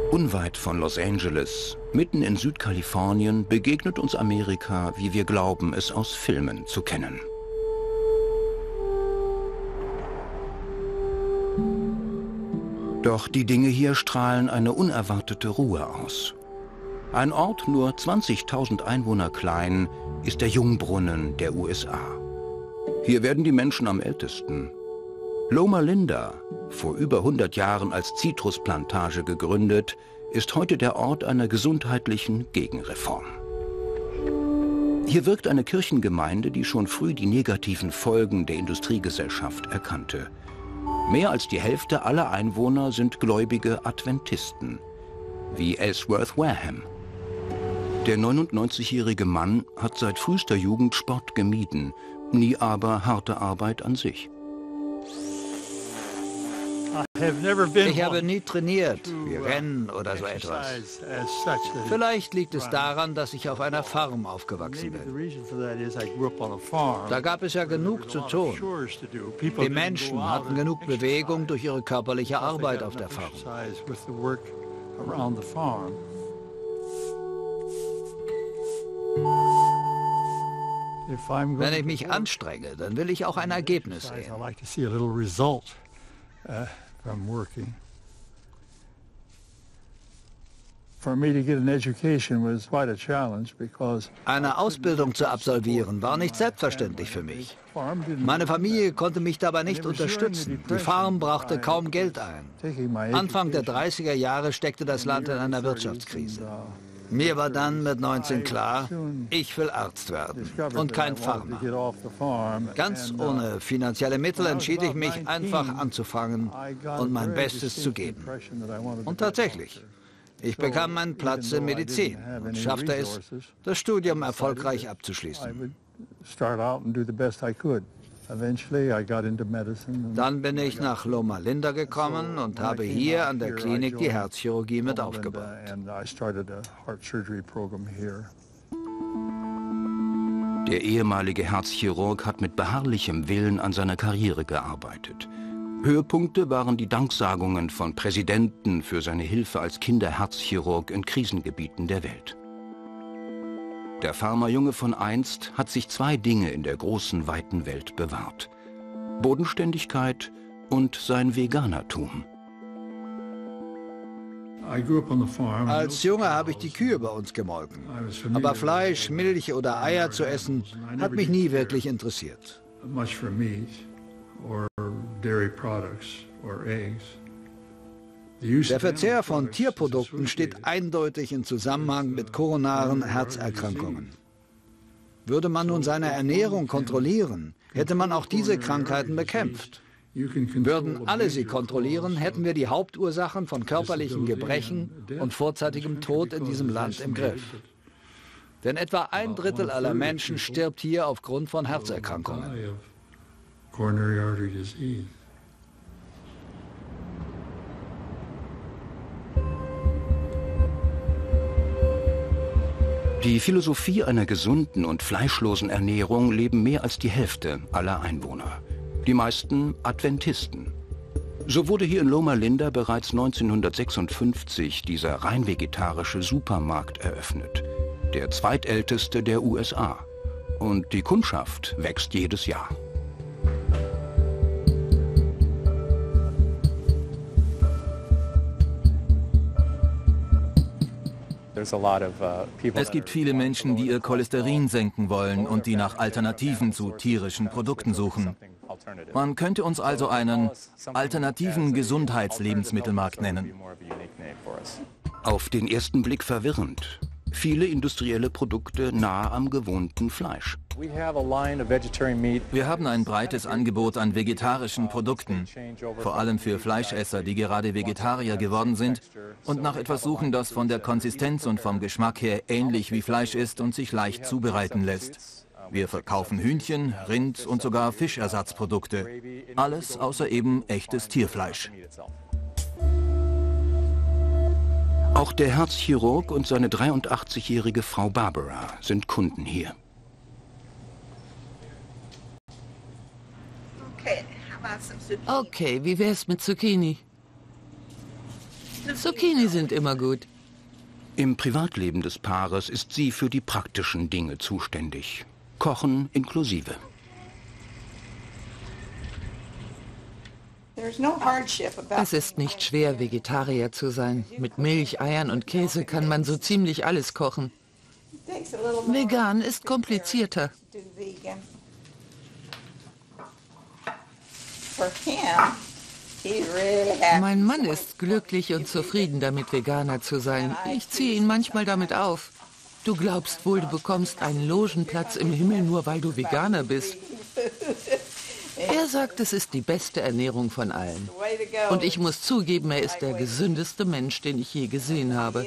Unweit von Los Angeles, mitten in Südkalifornien, begegnet uns Amerika, wie wir glauben, es aus Filmen zu kennen. Doch die Dinge hier strahlen eine unerwartete Ruhe aus. Ein Ort nur 20.000 Einwohner klein ist der Jungbrunnen der USA. Hier werden die Menschen am ältesten. Loma Linda, vor über 100 Jahren als Zitrusplantage gegründet, ist heute der Ort einer gesundheitlichen Gegenreform. Hier wirkt eine Kirchengemeinde, die schon früh die negativen Folgen der Industriegesellschaft erkannte. Mehr als die Hälfte aller Einwohner sind gläubige Adventisten, wie Ellsworth Wareham. Der 99-jährige Mann hat seit frühester Jugend Sport gemieden, nie aber harte Arbeit an sich. Ich habe nie trainiert, wie Rennen oder so etwas. Vielleicht liegt es daran, dass ich auf einer Farm aufgewachsen bin. Da gab es ja genug zu tun. Die Menschen hatten genug Bewegung durch ihre körperliche Arbeit auf der Farm. Wenn ich mich anstrenge, dann will ich auch ein Ergebnis sehen. Eine Ausbildung zu absolvieren war nicht selbstverständlich für mich. Meine Familie konnte mich dabei nicht unterstützen. Die Farm brachte kaum Geld ein. Anfang der 30er Jahre steckte das Land in einer Wirtschaftskrise. Mir war dann mit 19 klar, ich will Arzt werden und kein Farmer. Ganz ohne finanzielle Mittel entschied ich mich, einfach anzufangen und mein Bestes zu geben. Und tatsächlich, ich bekam meinen Platz in Medizin und schaffte es, das Studium erfolgreich abzuschließen. Dann bin ich nach Loma Linda gekommen und habe hier an der Klinik die Herzchirurgie mit aufgebaut. Der ehemalige Herzchirurg hat mit beharrlichem Willen an seiner Karriere gearbeitet. Höhepunkte waren die Danksagungen von Präsidenten für seine Hilfe als Kinderherzchirurg in Krisengebieten der Welt. Der Farmerjunge von einst hat sich zwei Dinge in der großen, weiten Welt bewahrt: Bodenständigkeit und sein Veganertum. Als Junge habe ich die Kühe bei uns gemolken. Aber Fleisch, Milch oder Eier zu essen, hat mich nie wirklich interessiert. Der Verzehr von Tierprodukten steht eindeutig in Zusammenhang mit koronaren Herzerkrankungen. Würde man nun seine Ernährung kontrollieren, hätte man auch diese Krankheiten bekämpft. Würden alle sie kontrollieren, hätten wir die Hauptursachen von körperlichen Gebrechen und vorzeitigem Tod in diesem Land im Griff. Denn etwa 1/3 aller Menschen stirbt hier aufgrund von Herzerkrankungen. Die Philosophie einer gesunden und fleischlosen Ernährung leben mehr als die Hälfte aller Einwohner. Die meisten Adventisten. So wurde hier in Loma Linda bereits 1956 dieser rein vegetarische Supermarkt eröffnet. Der zweitälteste der USA. Und die Kundschaft wächst jedes Jahr. Es gibt viele Menschen, die ihr Cholesterin senken wollen und die nach Alternativen zu tierischen Produkten suchen. Man könnte uns also einen alternativen Gesundheitslebensmittelmarkt nennen. Auf den ersten Blick verwirrend. Viele industrielle Produkte nah am gewohnten Fleisch. Wir haben ein breites Angebot an vegetarischen Produkten, vor allem für Fleischesser, die gerade Vegetarier geworden sind und nach etwas suchen, das von der Konsistenz und vom Geschmack her ähnlich wie Fleisch ist und sich leicht zubereiten lässt. Wir verkaufen Hühnchen, Rind und sogar Fischersatzprodukte. Alles außer eben echtes Tierfleisch. Auch der Herzchirurg und seine 83-jährige Frau Barbara sind Kunden hier. Okay, wie wär's mit Zucchini? Zucchini sind immer gut. Im Privatleben des Paares ist sie für die praktischen Dinge zuständig. Kochen inklusive. Es ist nicht schwer, Vegetarier zu sein. Mit Milch, Eiern und Käse kann man so ziemlich alles kochen. Vegan ist komplizierter. Mein Mann ist glücklich und zufrieden damit, Veganer zu sein. Ich ziehe ihn manchmal damit auf. Du glaubst wohl, du bekommst einen Logenplatz im Himmel, nur weil du Veganer bist. Er sagt, es ist die beste Ernährung von allen. Und ich muss zugeben, er ist der gesündeste Mensch, den ich je gesehen habe.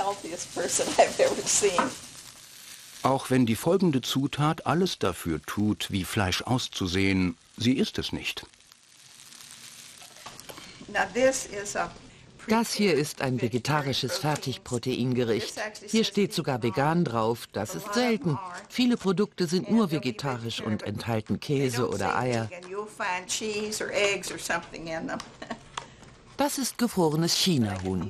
Auch wenn die folgende Zutat alles dafür tut, wie Fleisch auszusehen, sie ist es nicht. Das hier ist ein vegetarisches Fertigproteingericht. Hier steht sogar vegan drauf. Das ist selten. Viele Produkte sind nur vegetarisch und enthalten Käse oder Eier. Das ist gefrorenes Chinahuhn.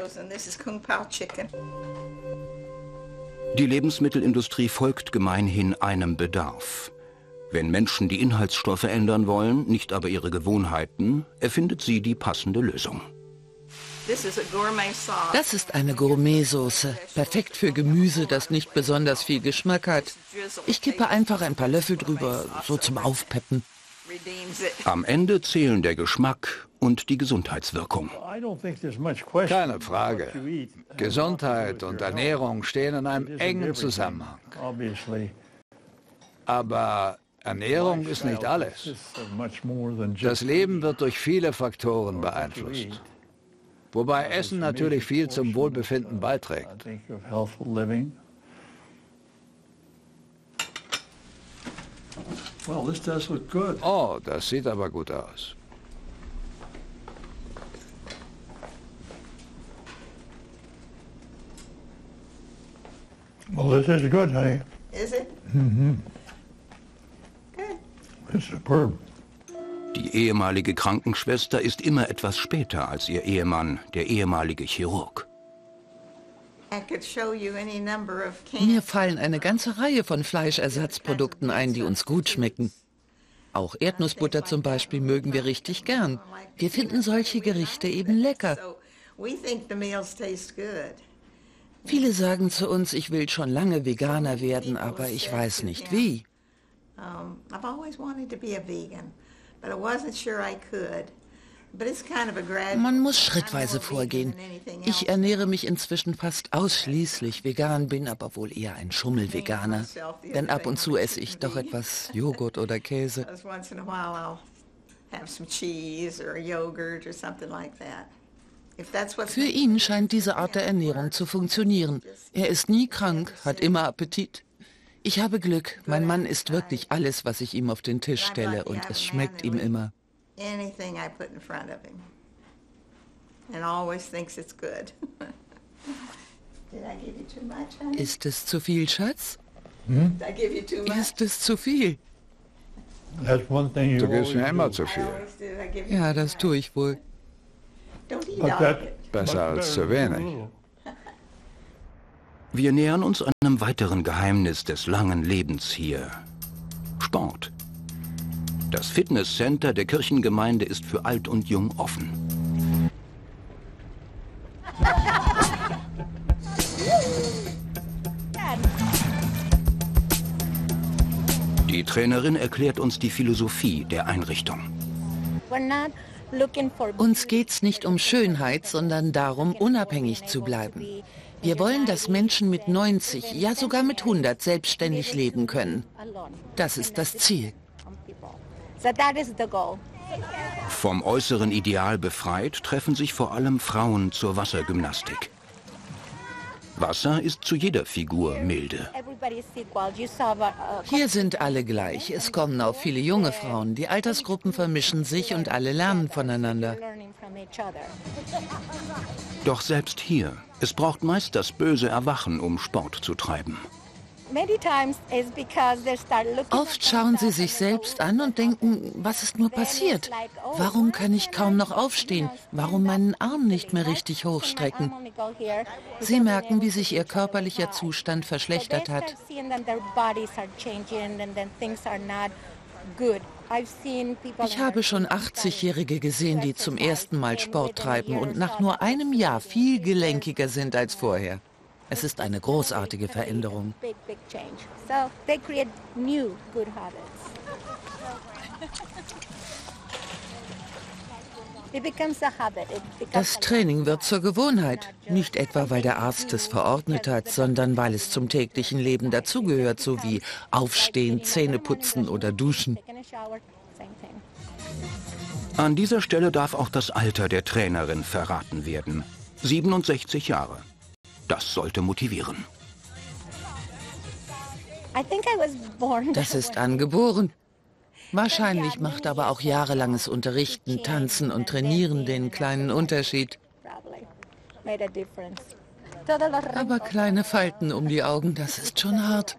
Die Lebensmittelindustrie folgt gemeinhin einem Bedarf. Wenn Menschen die Inhaltsstoffe ändern wollen, nicht aber ihre Gewohnheiten, erfindet sie die passende Lösung. Das ist eine Gourmet-Soße, perfekt für Gemüse, das nicht besonders viel Geschmack hat. Ich kippe einfach ein paar Löffel drüber, so zum Aufpeppen. Am Ende zählen der Geschmack und die Gesundheitswirkung. Keine Frage. Gesundheit und Ernährung stehen in einem engen Zusammenhang. Aber Ernährung ist nicht alles. Das Leben wird durch viele Faktoren beeinflusst. Wobei Essen natürlich viel zum Wohlbefinden beiträgt. Oh, das sieht aber gut aus. Well, this is good, honey. Is it? Mm-hmm. Good. It's superb. Die ehemalige Krankenschwester ist immer etwas später als ihr Ehemann, der ehemalige Chirurg. Mir fallen eine ganze Reihe von Fleischersatzprodukten ein, die uns gut schmecken. Auch Erdnussbutter zum Beispiel mögen wir richtig gern. Wir finden solche Gerichte eben lecker. Viele sagen zu uns, ich will schon lange Veganer werden, aber ich weiß nicht wie. Man muss schrittweise vorgehen. Ich ernähre mich inzwischen fast ausschließlich vegan, bin aber wohl eher ein Schummelveganer. Denn ab und zu esse ich doch etwas Joghurt oder Käse. Für ihn scheint diese Art der Ernährung zu funktionieren. Er ist nie krank, hat immer Appetit. Ich habe Glück, mein Mann isst wirklich alles, was ich ihm auf den Tisch stelle, und es schmeckt ihm immer. Ist es zu viel, Schatz? Ist es zu viel? Du gibst mir immer zu viel. Ja, das tue ich wohl. Besser als zu wenig. Wir nähern uns einem weiteren Geheimnis des langen Lebens hier. Sport. Das Fitnesscenter der Kirchengemeinde ist für alt und jung offen. Die Trainerin erklärt uns die Philosophie der Einrichtung. Uns geht's nicht um Schönheit, sondern darum, unabhängig zu bleiben. Wir wollen, dass Menschen mit 90, ja sogar mit 100 selbstständig leben können. Das ist das Ziel. Vom äußeren Ideal befreit treffen sich vor allem Frauen zur Wassergymnastik. Wasser ist zu jeder Figur milde. Hier sind alle gleich. Es kommen auch viele junge Frauen. Die Altersgruppen vermischen sich und alle lernen voneinander. Doch selbst hier, es braucht meist das böse Erwachen, um Sport zu treiben. Oft schauen sie sich selbst an und denken, was ist nur passiert? Warum kann ich kaum noch aufstehen? Warum meinen Arm nicht mehr richtig hochstrecken? Sie merken, wie sich ihr körperlicher Zustand verschlechtert hat. Ich habe schon 80-Jährige gesehen, die zum ersten Mal Sport treiben und nach nur einem Jahr viel gelenkiger sind als vorher. Es ist eine großartige Veränderung. Das Training wird zur Gewohnheit. Nicht etwa, weil der Arzt es verordnet hat, sondern weil es zum täglichen Leben dazugehört, so wie Aufstehen, Zähne putzen oder Duschen. An dieser Stelle darf auch das Alter der Trainerin verraten werden. 67 Jahre. Das sollte motivieren. Das ist angeboren. Wahrscheinlich macht aber auch jahrelanges Unterrichten, Tanzen und Trainieren den kleinen Unterschied. Aber kleine Falten um die Augen, das ist schon hart.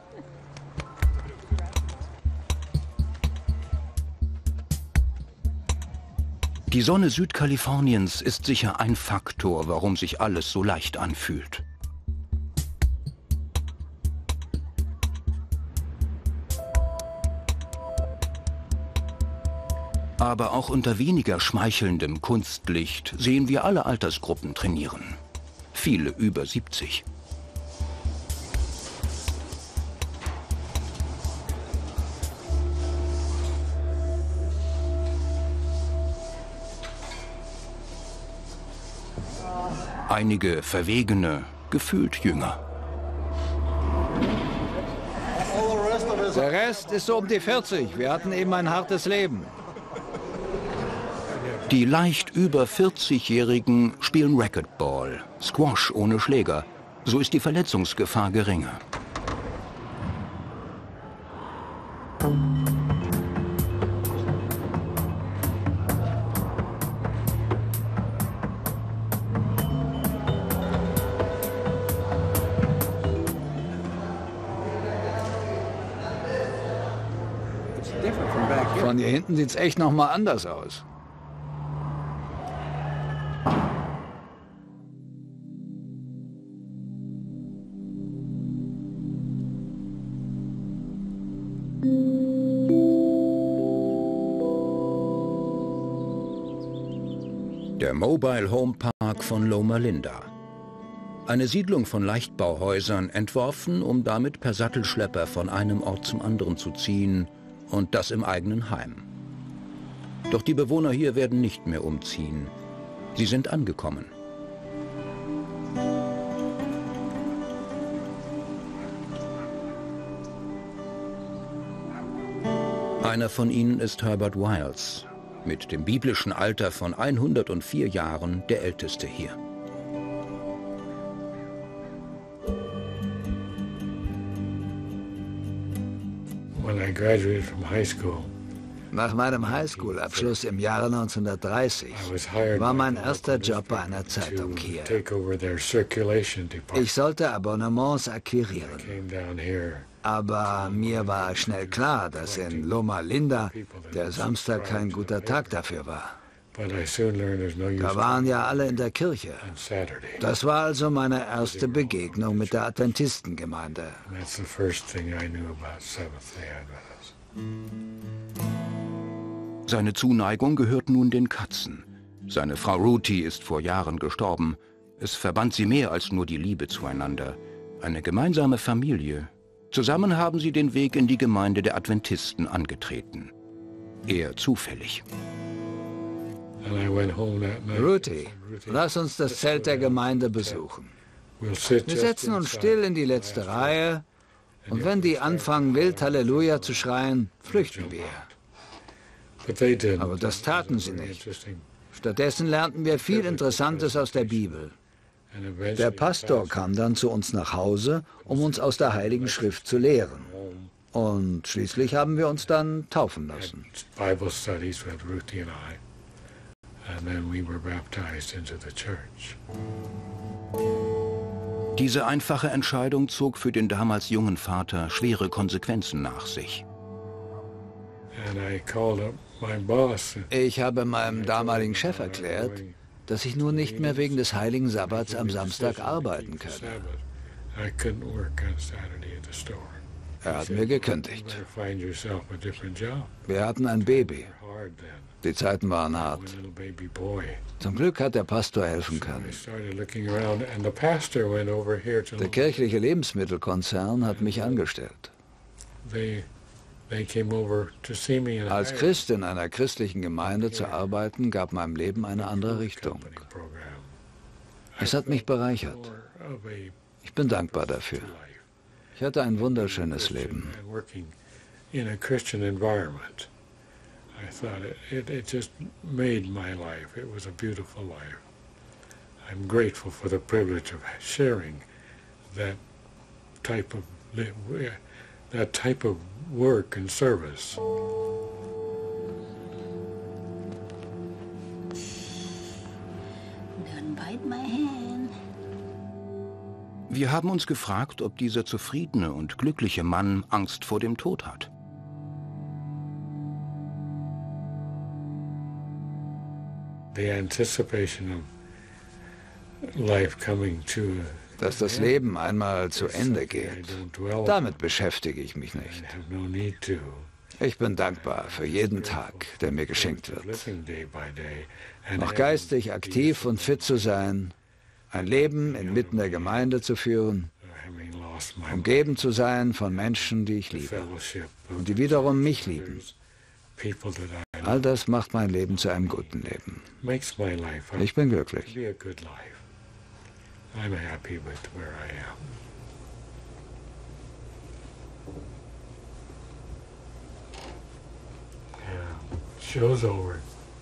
Die Sonne Südkaliforniens ist sicher ein Faktor, warum sich alles so leicht anfühlt. Aber auch unter weniger schmeichelndem Kunstlicht sehen wir alle Altersgruppen trainieren. Viele über 70. Einige verwegene, gefühlt jünger. Der Rest ist so um die 40. Wir hatten eben ein hartes Leben. Die leicht über 40-Jährigen spielen Racquetball, Squash ohne Schläger. So ist die Verletzungsgefahr geringer. Von hier hinten sieht es echt noch mal anders aus. Der Mobile Home Park von Loma Linda. Eine Siedlung von Leichtbauhäusern, entworfen, um damit per Sattelschlepper von einem Ort zum anderen zu ziehen, und das im eigenen Heim. Doch die Bewohner hier werden nicht mehr umziehen. Sie sind angekommen. Einer von ihnen ist Herbert Wiles, mit dem biblischen Alter von 104 Jahren der älteste hier. Nach meinem Highschool-Abschluss im Jahre 1930 war mein erster Job bei einer Zeitung hier. Ich sollte Abonnements akquirieren. Aber mir war schnell klar, dass in Loma Linda der Samstag kein guter Tag dafür war. Da waren ja alle in der Kirche. Das war also meine erste Begegnung mit der Adventistengemeinde. Seine Zuneigung gehört nun den Katzen. Seine Frau Ruthie ist vor Jahren gestorben. Es verband sie mehr als nur die Liebe zueinander. Eine gemeinsame Familie. Zusammen haben sie den Weg in die Gemeinde der Adventisten angetreten. Eher zufällig. Ruthie, lass uns das Zelt der Gemeinde besuchen. Wir setzen uns still in die letzte Reihe und wenn die anfangen, wild Halleluja zu schreien, flüchten wir. Aber das taten sie nicht. Stattdessen lernten wir viel Interessantes aus der Bibel. Der Pastor kam dann zu uns nach Hause, um uns aus der Heiligen Schrift zu lehren. Und schließlich haben wir uns dann taufen lassen. Diese einfache Entscheidung zog für den damals jungen Vater schwere Konsequenzen nach sich. Ich habe meinem damaligen Chef erklärt, dass ich nun nicht mehr wegen des heiligen Sabbats am Samstag arbeiten könne. Er hat mir gekündigt. Wir hatten ein Baby. Die Zeiten waren hart. Zum Glück hat der Pastor helfen können. Der kirchliche Lebensmittelkonzern hat mich angestellt. Als Christ in einer christlichen Gemeinde zu arbeiten, gab meinem Leben eine andere Richtung. Es hat mich bereichert. Ich bin dankbar dafür. Ich hatte ein wunderschönes Leben. I thought it just made my life. It was a beautiful life. I'm grateful for the privilege of sharing that type of work and service. Don't bite my hand. Wir haben uns gefragt, ob dieser zufriedene und glückliche Mann Angst vor dem Tod hat. Dass das Leben einmal zu Ende geht, damit beschäftige ich mich nicht. Ich bin dankbar für jeden Tag, der mir geschenkt wird. Noch geistig aktiv und fit zu sein, ein Leben inmitten der Gemeinde zu führen, umgeben zu sein von Menschen, die ich liebe und die wiederum mich lieben. All das macht mein Leben zu einem guten Leben. Ich bin glücklich. Show's over.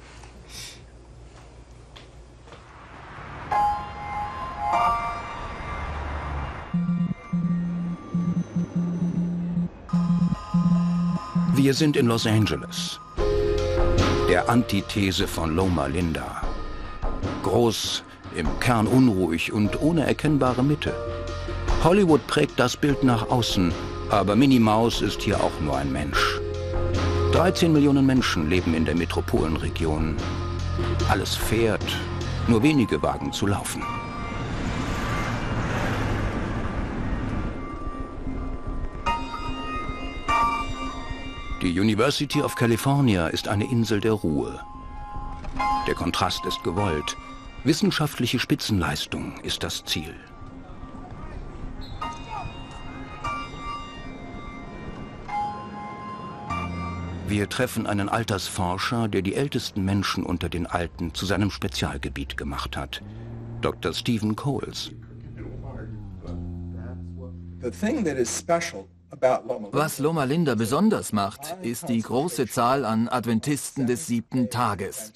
Wir sind in Los Angeles, der Antithese von Loma Linda. Groß, im Kern unruhig und ohne erkennbare Mitte. Hollywood prägt das Bild nach außen, aber Minnie Maus ist hier auch nur ein Mensch. 13 Millionen Menschen leben in der Metropolenregion. Alles fährt, nur wenige wagen zu laufen. Die University of California ist eine Insel der Ruhe. Der Kontrast ist gewollt. Wissenschaftliche Spitzenleistung ist das Ziel. Wir treffen einen Altersforscher, der die ältesten Menschen unter den Alten zu seinem Spezialgebiet gemacht hat. Dr. Stephen Coles. Was Loma Linda besonders macht, ist die große Zahl an Adventisten des 7. Tages.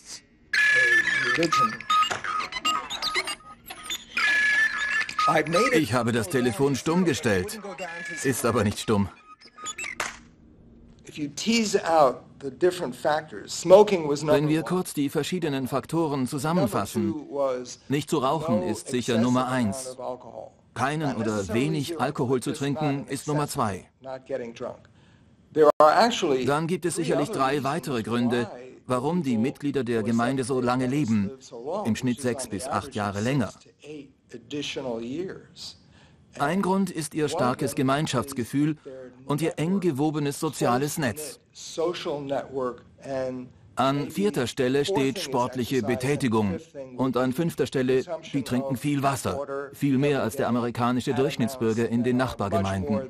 Ich habe das Telefon stumm gestellt, ist aber nicht stumm. Wenn wir kurz die verschiedenen Faktoren zusammenfassen, nicht zu rauchen ist sicher Nummer 1. Keinen oder wenig Alkohol zu trinken ist Nummer 2. Dann gibt es sicherlich 3 weitere Gründe, warum die Mitglieder der Gemeinde so lange leben, im Schnitt 6 bis 8 Jahre länger. Ein Grund ist ihr starkes Gemeinschaftsgefühl und ihr eng gewobenes soziales Netz. An 4. Stelle steht sportliche Betätigung und an 5. Stelle, die trinken viel Wasser, viel mehr als der amerikanische Durchschnittsbürger in den Nachbargemeinden.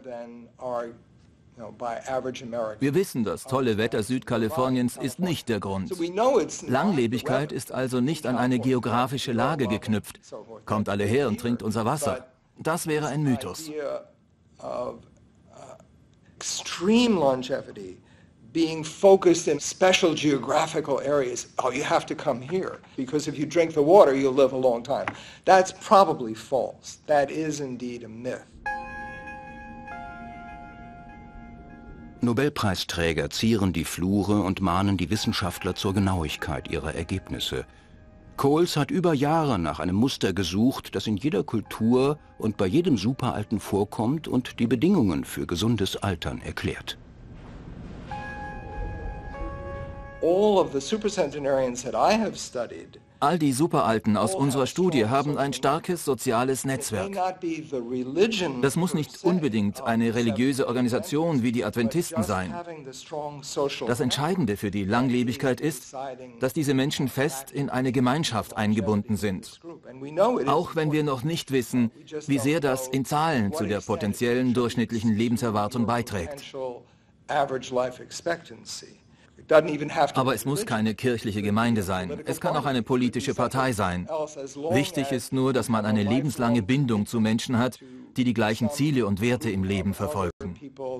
Wir wissen, das tolle Wetter Südkaliforniens ist nicht der Grund. Langlebigkeit ist also nicht an eine geografische Lage geknüpft. Kommt alle her und trinkt unser Wasser. Das wäre ein Mythos. Extreme longevity being focused in special geographical areas. Oh, you have to come here because if you drink the water, you'll live a long time. That's probably false. That is indeed a myth. Nobelpreisträger zieren die Flure und mahnen die Wissenschaftler zur Genauigkeit ihrer Ergebnisse. Coles hat über Jahre nach einem Muster gesucht, das in jeder Kultur und bei jedem Superalten vorkommt und die Bedingungen für gesundes Altern erklärt. All die Superalten aus unserer Studie haben ein starkes soziales Netzwerk. Das muss nicht unbedingt eine religiöse Organisation wie die Adventisten sein. Das Entscheidende für die Langlebigkeit ist, dass diese Menschen fest in eine Gemeinschaft eingebunden sind. Auch wenn wir noch nicht wissen, wie sehr das in Zahlen zu der potenziellen durchschnittlichen Lebenserwartung beiträgt. Aber es muss keine kirchliche Gemeinde sein. Es kann auch eine politische Partei sein. Wichtig ist nur, dass man eine lebenslange Bindung zu Menschen hat, die die gleichen Ziele und Werte im Leben verfolgen.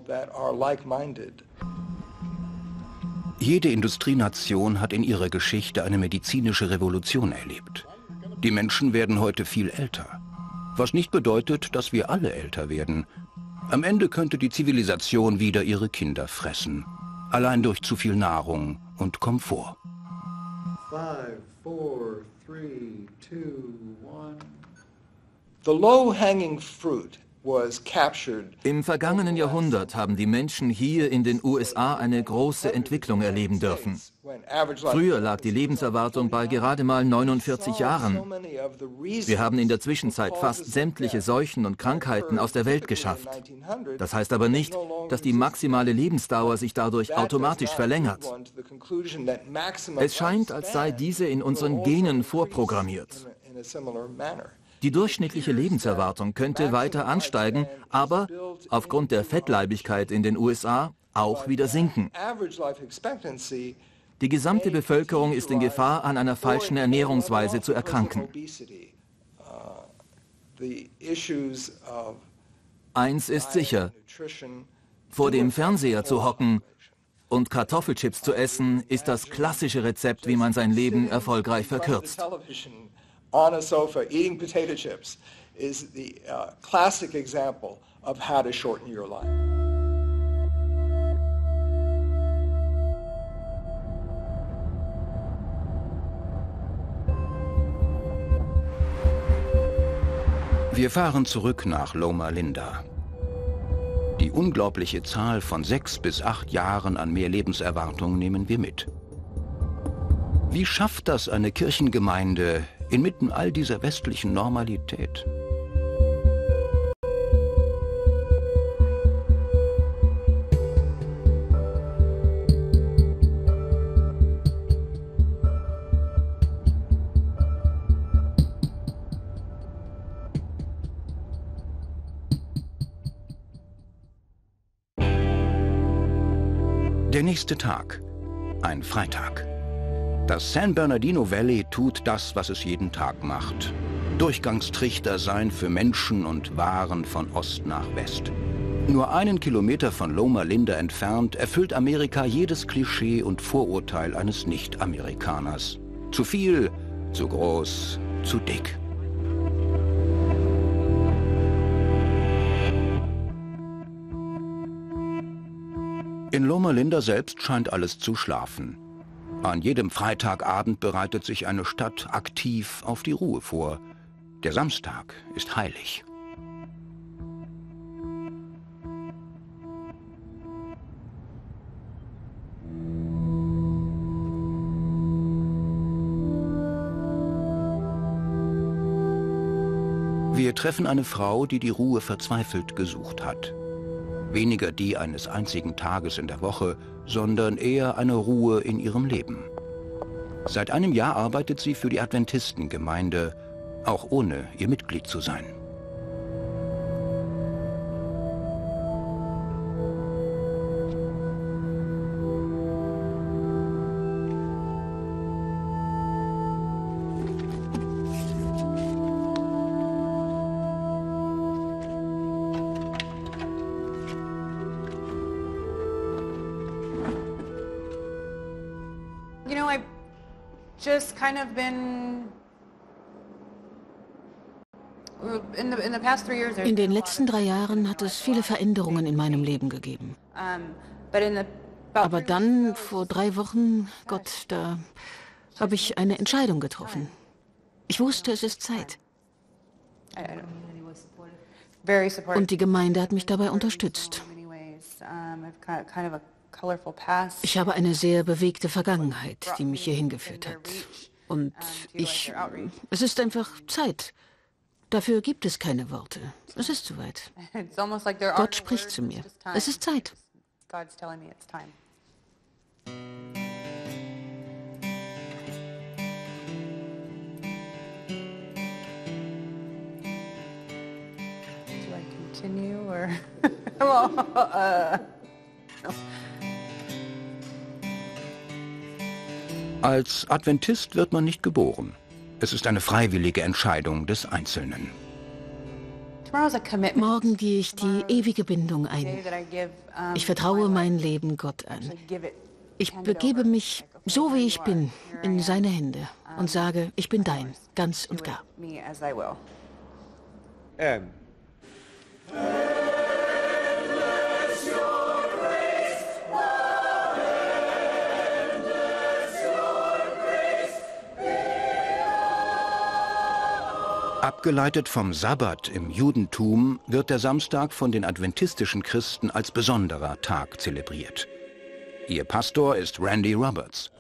Jede Industrienation hat in ihrer Geschichte eine medizinische Revolution erlebt. Die Menschen werden heute viel älter. Was nicht bedeutet, dass wir alle älter werden. Am Ende könnte die Zivilisation wieder ihre Kinder fressen. Allein durch zu viel Nahrung und Komfort. 5, 4, 3, 2, 1. The low-hanging fruit was captured. Im vergangenen Jahrhundert haben die Menschen hier in den USA eine große Entwicklung erleben dürfen. Früher lag die Lebenserwartung bei gerade mal 49 Jahren. Wir haben in der Zwischenzeit fast sämtliche Seuchen und Krankheiten aus der Welt geschafft. Das heißt aber nicht, dass die maximale Lebensdauer sich dadurch automatisch verlängert. Es scheint, als sei diese in unseren Genen vorprogrammiert. Die durchschnittliche Lebenserwartung könnte weiter ansteigen, aber aufgrund der Fettleibigkeit in den USA auch wieder sinken. Die gesamte Bevölkerung ist in Gefahr, an einer falschen Ernährungsweise zu erkranken. Eins ist sicher: Vor dem Fernseher zu hocken und Kartoffelchips zu essen, ist das klassische Rezept, wie man sein Leben erfolgreich verkürzt. On a sofa eating potato chips is the classic example of how to shorten your life. Wir fahren zurück nach Loma Linda. Die unglaubliche Zahl von 6 bis 8 Jahren an mehr Lebenserwartung nehmen wir mit. Wie schafft das eine Kirchengemeinde inmitten all dieser westlichen Normalität? Der nächste Tag, ein Freitag. Das San Bernardino Valley tut das, was es jeden Tag macht. Durchgangstrichter sein für Menschen und Waren von Ost nach West. Nur einen Kilometer von Loma Linda entfernt erfüllt Amerika jedes Klischee und Vorurteil eines Nicht-Amerikaners. Zu viel, zu groß, zu dick. In Loma Linda selbst scheint alles zu schlafen. An jedem Freitagabend bereitet sich eine Stadt aktiv auf die Ruhe vor. Der Samstag ist heilig. Wir treffen eine Frau, die die Ruhe verzweifelt gesucht hat. Weniger die eines einzigen Tages in der Woche, sondern eher eine Ruhe in ihrem Leben. Seit einem Jahr arbeitet sie für die Adventistengemeinde, auch ohne ihr Mitglied zu sein. Just kind of been in the past 3 years. In den letzten 3 Jahren hat es viele Veränderungen in meinem Leben gegeben. Aber dann, vor 3 Wochen, Gott, da habe ich eine Entscheidung getroffen. Ich wusste, es ist Zeit. Und die Gemeinde hat mich dabei unterstützt. Ich habe eine sehr bewegte Vergangenheit, die mich hierhin geführt hat. Und es ist einfach Zeit. Dafür gibt es keine Worte. Es ist soweit. Gott spricht zu mir. Es ist Zeit. Als Adventist wird man nicht geboren. Es ist eine freiwillige Entscheidung des Einzelnen. Morgen gehe ich die ewige Bindung ein. Ich vertraue mein Leben Gott an. Ich begebe mich, so wie ich bin, in seine Hände und sage, ich bin dein, ganz und gar. Abgeleitet vom Sabbat im Judentum wird der Samstag von den adventistischen Christen als besonderer Tag zelebriert. Ihr Pastor ist Randy Roberts.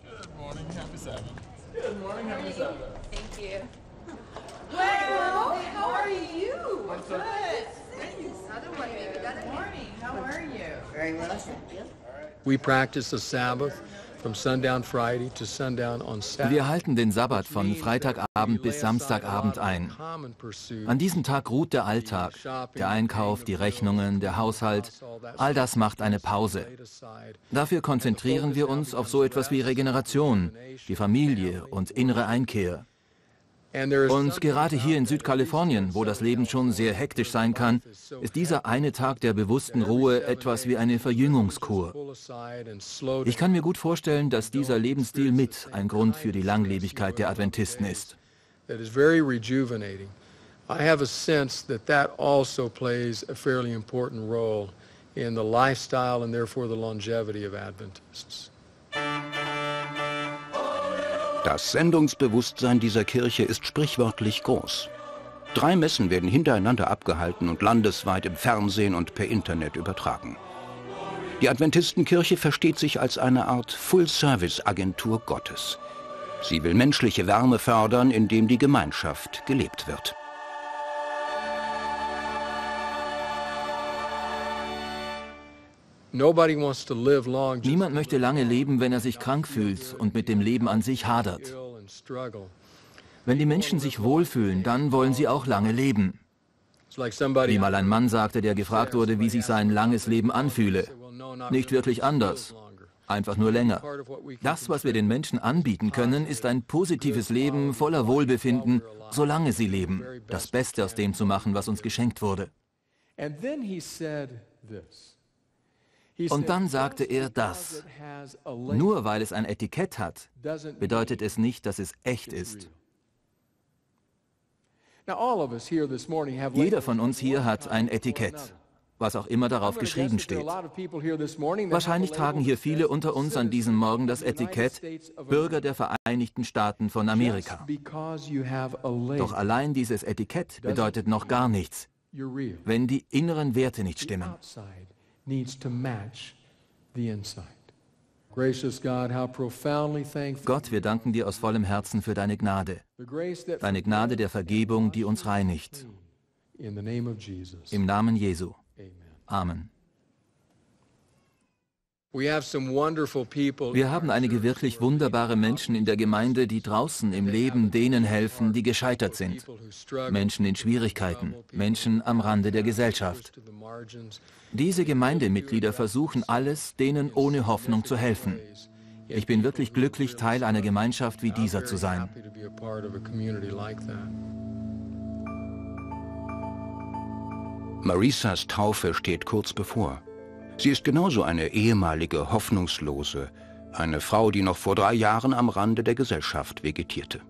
We practice the Sabbath from sundown Friday to sundown on Saturday. Wir halten den Sabbat von Freitagabend bis Samstagabend ein. An diesem Tag ruht der Alltag, der Einkauf, die Rechnungen, der Haushalt. All das macht eine Pause. Dafür konzentrieren wir uns auf so etwas wie Regeneration, die Familie und innere Einkehr. Und gerade hier in Südkalifornien, wo das Leben schon sehr hektisch sein kann, ist dieser eine Tag der bewussten Ruhe etwas wie eine Verjüngungskur. Ich kann mir gut vorstellen, dass dieser Lebensstil mit ein Grund für die Langlebigkeit der Adventisten ist. I have a sense that that also plays a fairly important role in the lifestyle and therefore the longevity of Adventists. Das Sendungsbewusstsein dieser Kirche ist sprichwörtlich groß. 3 Messen werden hintereinander abgehalten und landesweit im Fernsehen und per Internet übertragen. Die Adventistenkirche versteht sich als eine Art Full-Service-Agentur Gottes. Sie will menschliche Wärme fördern, indem die Gemeinschaft gelebt wird. Niemand möchte lange leben, wenn er sich krank fühlt und mit dem Leben an sich hadert. Wenn die Menschen sich wohlfühlen, dann wollen sie auch lange leben. Wie mal ein Mann sagte, der gefragt wurde, wie sich sein langes Leben anfühle. Nicht wirklich anders, einfach nur länger. Das, was wir den Menschen anbieten können, ist ein positives Leben voller Wohlbefinden, solange sie leben. Das Beste aus dem zu machen, was uns geschenkt wurde. Und dann sagte er das. Nur weil es ein Etikett hat, bedeutet es nicht, dass es echt ist. Jeder von uns hier hat ein Etikett, was auch immer darauf geschrieben steht. Wahrscheinlich tragen hier viele unter uns an diesem Morgen das Etikett Bürger der Vereinigten Staaten von Amerika. Doch allein dieses Etikett bedeutet noch gar nichts, wenn die inneren Werte nicht stimmen. Gott, wir danken dir aus vollem Herzen für deine Gnade der Vergebung, die uns reinigt. Im Namen Jesu. Amen. Wir haben einige wirklich wunderbare Menschen in der Gemeinde, die draußen im Leben denen helfen, die gescheitert sind. Menschen in Schwierigkeiten, Menschen am Rande der Gesellschaft. Diese Gemeindemitglieder versuchen alles, denen ohne Hoffnung zu helfen. Ich bin wirklich glücklich, Teil einer Gemeinschaft wie dieser zu sein. Marisas Taufe steht kurz bevor. Sie ist genauso eine ehemalige Hoffnungslose, eine Frau, die noch vor 3 Jahren am Rande der Gesellschaft vegetierte.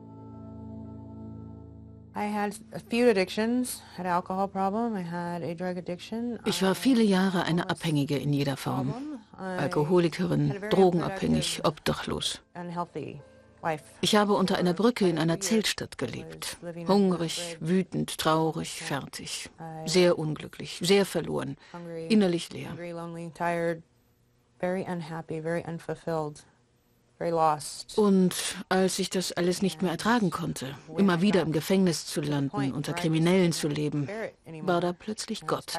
Ich war viele Jahre eine Abhängige in jeder Form. Alkoholikerin, drogenabhängig, obdachlos. Ich habe unter einer Brücke in einer Zeltstadt gelebt. Hungrig, wütend, traurig, fertig. Sehr unglücklich, sehr verloren, innerlich leer. Und als ich das alles nicht mehr ertragen konnte, immer wieder im Gefängnis zu landen, unter Kriminellen zu leben, war da plötzlich Gott.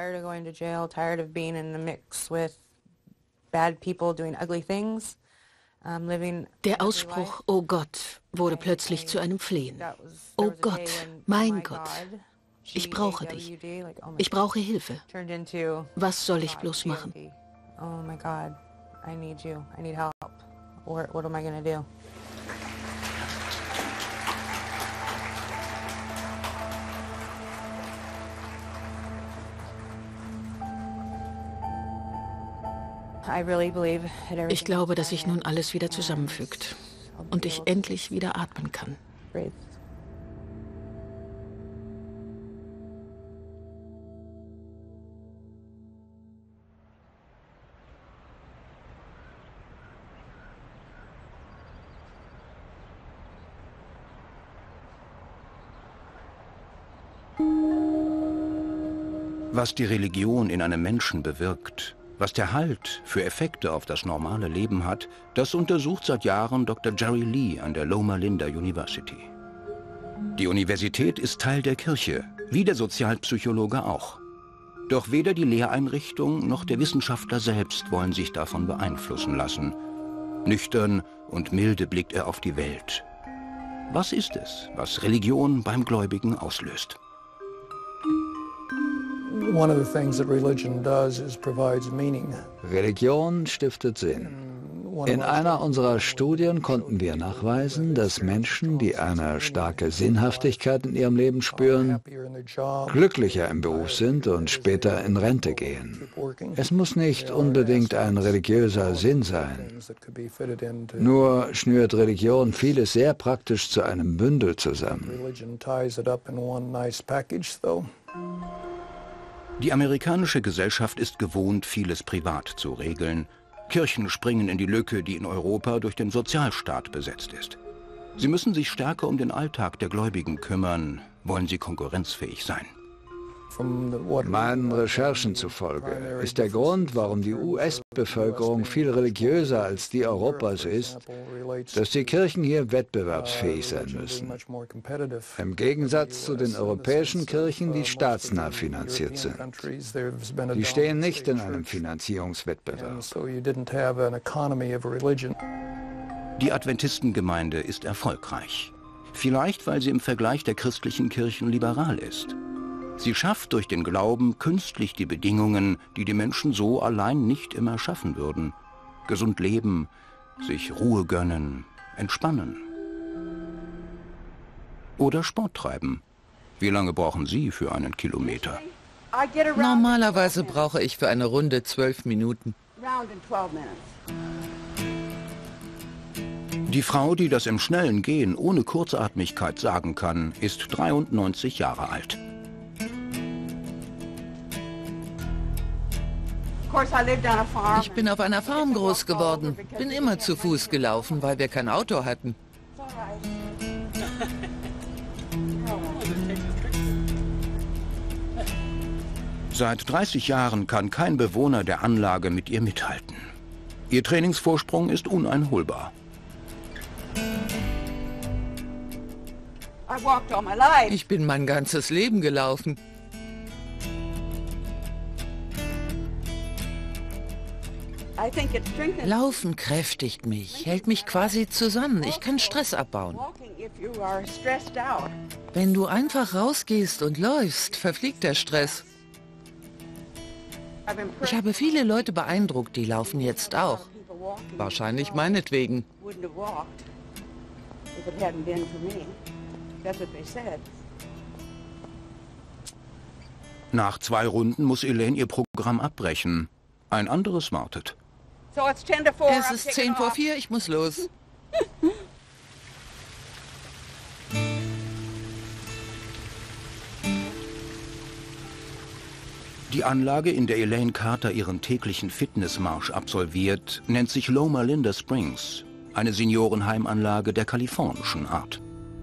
Der Ausspruch, oh Gott, wurde plötzlich zu einem Flehen. Oh Gott, mein Gott, ich brauche dich. Ich brauche Hilfe. Was soll ich bloß machen? Oh my God, I need you. I need help. What am I going to do? Ich glaube, dass sich nun alles wieder zusammenfügt und ich endlich wieder atmen kann. Was die Religion in einem Menschen bewirkt, was der Halt für Effekte auf das normale Leben hat, das untersucht seit Jahren Dr. Jerry Lee an der Loma Linda University. Die Universität ist Teil der Kirche, wie der Sozialpsychologe auch. Doch weder die Lehreinrichtung noch der Wissenschaftler selbst wollen sich davon beeinflussen lassen. Nüchtern und milde blickt er auf die Welt. Was ist es, was Religion beim Gläubigen auslöst? Religion stiftet Sinn. In einer unserer Studien konnten wir nachweisen, dass Menschen, die eine starke Sinnhaftigkeit in ihrem Leben spüren, glücklicher im Beruf sind und später in Rente gehen. Es muss nicht unbedingt ein religiöser Sinn sein. Nur schnürt Religion vieles sehr praktisch zu einem Bündel zusammen. Die amerikanische Gesellschaft ist gewohnt, vieles privat zu regeln. Kirchen springen in die Lücke, die in Europa durch den Sozialstaat besetzt ist. Sie müssen sich stärker um den Alltag der Gläubigen kümmern, wollen sie konkurrenzfähig sein. Meinen Recherchen zufolge ist der Grund, warum die US-Bevölkerung viel religiöser als die Europas ist, dass die Kirchen hier wettbewerbsfähig sein müssen. Im Gegensatz zu den europäischen Kirchen, die staatsnah finanziert sind. Die stehen nicht in einem Finanzierungswettbewerb. Die Adventistengemeinde ist erfolgreich. Vielleicht, weil sie im Vergleich der christlichen Kirchen liberal ist. Sie schafft durch den Glauben künstlich die Bedingungen, die die Menschen so allein nicht immer schaffen würden. Gesund leben, sich Ruhe gönnen, entspannen. Oder Sport treiben. Wie lange brauchen Sie für einen Kilometer? Normalerweise brauche ich für eine Runde 12 Minuten. Die Frau, die das im schnellen Gehen ohne Kurzatmigkeit sagen kann, ist 93 Jahre alt. Ich bin auf einer Farm groß geworden, bin immer zu Fuß gelaufen, weil wir kein Auto hatten. Seit 30 Jahren kann kein Bewohner der Anlage mit ihr mithalten. Ihr Trainingsvorsprung ist uneinholbar. Ich bin mein ganzes Leben gelaufen. Laufen kräftigt mich, hält mich quasi zusammen. Ich kann Stress abbauen. Wenn du einfach rausgehst und läufst, verfliegt der Stress. Ich habe viele Leute beeindruckt, die laufen jetzt auch. Wahrscheinlich meinetwegen. Nach 2 Runden muss Elaine ihr Programm abbrechen. Ein anderes wartet. Es ist 10 vor 4, ich muss los. Die Anlage, in der Elaine Carter ihren täglichen Fitnessmarsch absolviert, nennt sich Loma Linda Springs. eine Seniorenheimanlage der kalifornischen Art.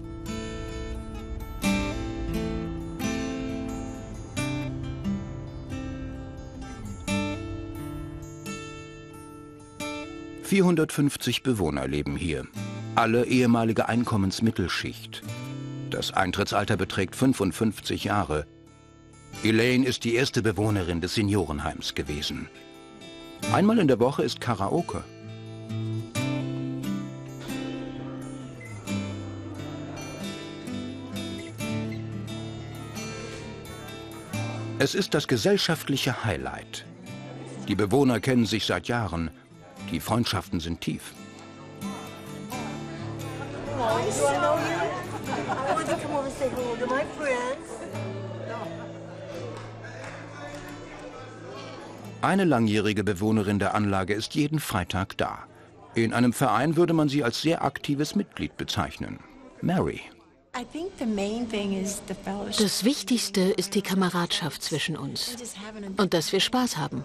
...450 Bewohner leben hier. Alle ehemalige Einkommensmittelschicht. Das Eintrittsalter beträgt 55 Jahre. Elaine ist die erste Bewohnerin des Seniorenheims gewesen. Einmal in der Woche ist Karaoke. Es ist das gesellschaftliche Highlight. Die Bewohner kennen sich seit Jahren. Die Freundschaften sind tief. Eine langjährige Bewohnerin der Anlage ist jeden Freitag da. In einem Verein würde man sie als sehr aktives Mitglied bezeichnen. Mary. Das Wichtigste ist die Kameradschaft zwischen uns und dass wir Spaß haben.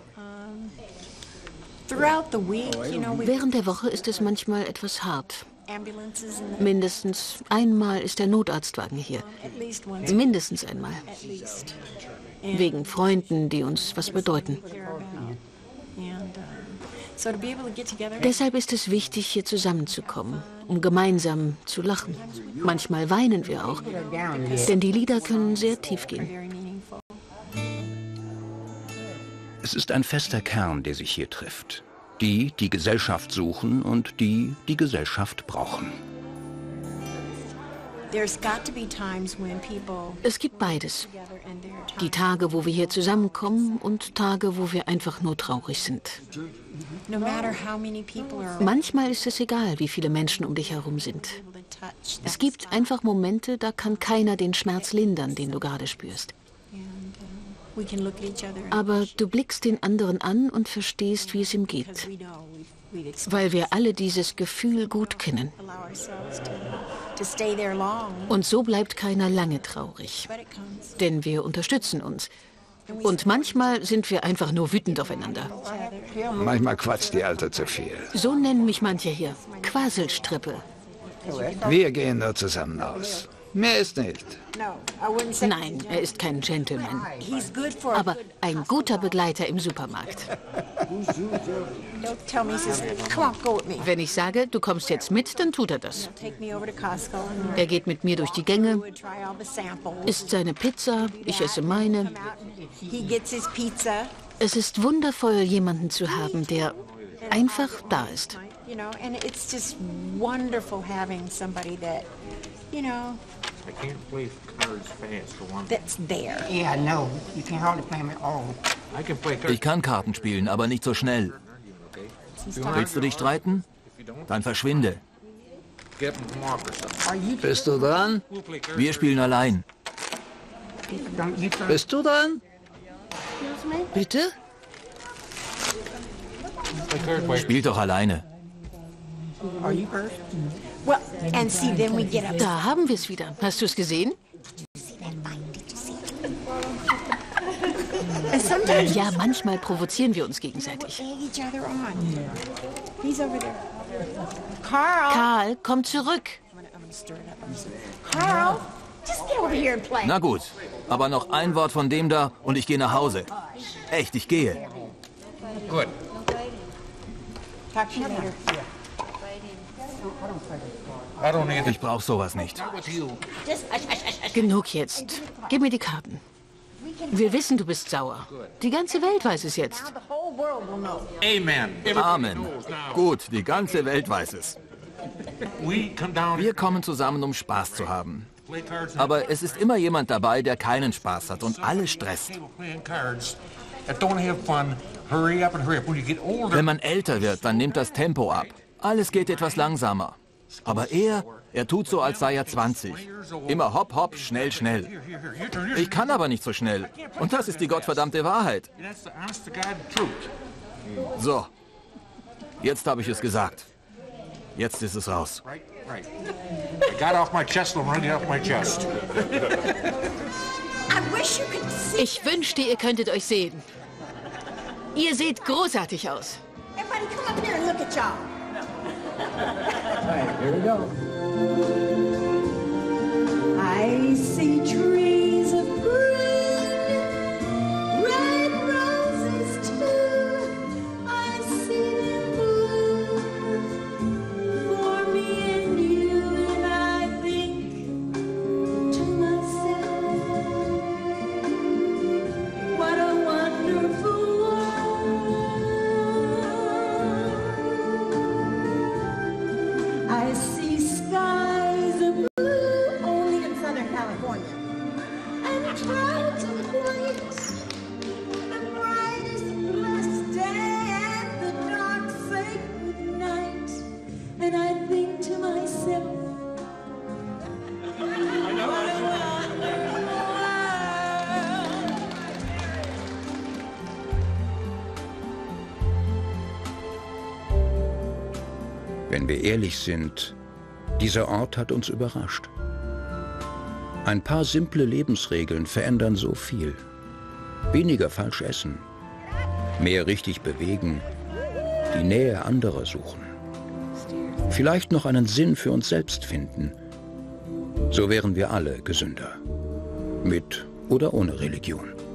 Während der Woche ist es manchmal etwas hart. Mindestens einmal ist der Notarztwagen hier. Mindestens einmal. Wegen Freunden, die uns was bedeuten. Deshalb ist es wichtig, hier zusammenzukommen, um gemeinsam zu lachen. Manchmal weinen wir auch, denn die Lieder können sehr tief gehen. Es ist ein fester Kern, der sich hier trifft. Die, die Gesellschaft suchen und die, die Gesellschaft brauchen. Es gibt beides. Die Tage, wo wir hier zusammenkommen und Tage, wo wir einfach nur traurig sind. Manchmal ist es egal, wie viele Menschen um dich herum sind. Es gibt einfach Momente, da kann keiner den Schmerz lindern, den du gerade spürst. Aber du blickst den anderen an und verstehst, wie es ihm geht. Weil wir alle dieses Gefühl gut kennen. Und so bleibt keiner lange traurig. Denn wir unterstützen uns. Und manchmal sind wir einfach nur wütend aufeinander. Manchmal quatscht die Alte zu viel. So nennen mich manche hier. Quasselstrippe. Wir gehen nur zusammen aus. Mehr ist nicht. Nein, er ist kein Gentleman. Aber ein guter Begleiter im Supermarkt. Wenn ich sage, du kommst jetzt mit, dann tut er das. Er geht mit mir durch die Gänge, isst seine Pizza, ich esse meine. Es ist wundervoll, jemanden zu haben, der einfach da ist. I can't play cards fast for one. That's there. Yeah, I know. You can hardly play them at all. I can play cards. Ich kann Karten spielen, aber nicht so schnell. Willst du dich streiten? Dann verschwinde. Bist du dran? Wir spielen allein. Bist du dran? Bitte? Spielt doch alleine. Da haben wir es wieder. Hast du es gesehen? Ja, manchmal provozieren wir uns gegenseitig. Karl, komm zurück. Na gut, aber noch ein Wort von dem da und ich gehe nach Hause. Echt, ich gehe. Gut. Ich brauche sowas nicht. Genug jetzt. Gib mir die Karten. Wir wissen, du bist sauer. Die ganze Welt weiß es jetzt. Amen. Amen. Gut, die ganze Welt weiß es. Wir kommen zusammen, um Spaß zu haben. Aber es ist immer jemand dabei, der keinen Spaß hat und alle stresst. Wenn man älter wird, dann nimmt das Tempo ab. Alles geht etwas langsamer. Aber er tut so, als sei er 20. Immer hopp, hopp, schnell, schnell. Ich kann aber nicht so schnell. Und das ist die gottverdammte Wahrheit. So, jetzt habe ich es gesagt. Jetzt ist es raus. Ich wünschte, ihr könntet euch sehen. Ihr seht großartig aus. Right, here we go. I see trees of green, red roses too. I see them bloom for me and you, and I think to myself, what a wonderful world. I see skies of blue, only in Southern California, and clouds of white, the brightest blessed day and the dark sacred night, and I think to myself, what a wonderful world. Wenn wir ehrlich sind, dieser Ort hat uns überrascht. Ein paar simple Lebensregeln verändern so viel. Weniger falsch essen, mehr richtig bewegen, die Nähe anderer suchen. Vielleicht noch einen Sinn für uns selbst finden. So wären wir alle gesünder. Mit oder ohne Religion.